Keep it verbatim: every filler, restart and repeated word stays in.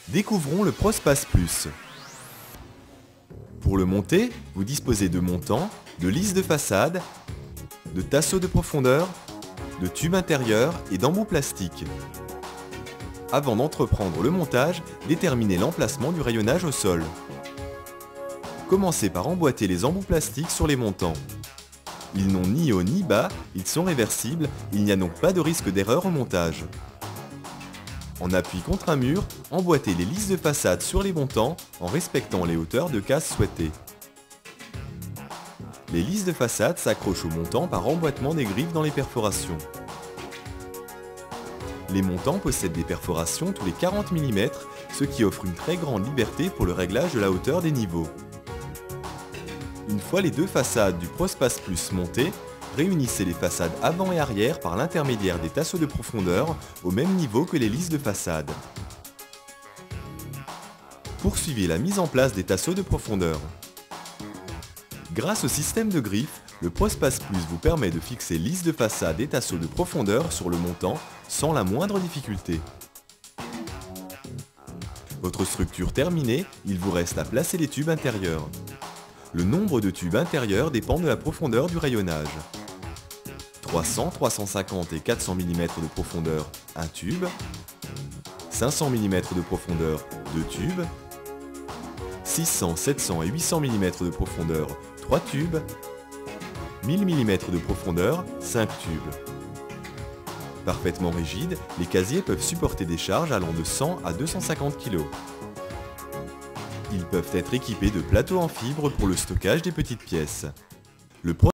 Découvrons le Prospace Plus. Pour le monter, vous disposez de montants, de lisses de façade, de tasseaux de profondeur, de tubes intérieurs et d'embouts plastiques. Avant d'entreprendre le montage, déterminez l'emplacement du rayonnage au sol. Commencez par emboîter les embouts plastiques sur les montants. Ils n'ont ni haut ni bas, ils sont réversibles, il n'y a donc pas de risque d'erreur au montage. En appui contre un mur, emboîtez les lisses de façade sur les montants en respectant les hauteurs de casse souhaitées. Les lisses de façade s'accrochent aux montants par emboîtement des griffes dans les perforations. Les montants possèdent des perforations tous les quarante millimètres, ce qui offre une très grande liberté pour le réglage de la hauteur des niveaux. Une fois les deux façades du Prospace Plus montées, réunissez les façades avant et arrière par l'intermédiaire des tasseaux de profondeur au même niveau que les lisses de façade. Poursuivez la mise en place des tasseaux de profondeur. Grâce au système de griffes, le Prospace Plus vous permet de fixer lisses de façade et tasseaux de profondeur sur le montant sans la moindre difficulté. Votre structure terminée, il vous reste à placer les tubes intérieurs. Le nombre de tubes intérieurs dépend de la profondeur du rayonnage. trois cents, trois cent cinquante et quatre cents millimètres de profondeur, un tube. cinq cents millimètres de profondeur, deux tubes. six cents, sept cents et huit cents millimètres de profondeur, trois tubes. mille millimètres de profondeur, cinq tubes. Parfaitement rigides, les casiers peuvent supporter des charges allant de cent à deux cent cinquante kilos. Ils peuvent être équipés de plateaux en fibre pour le stockage des petites pièces. Le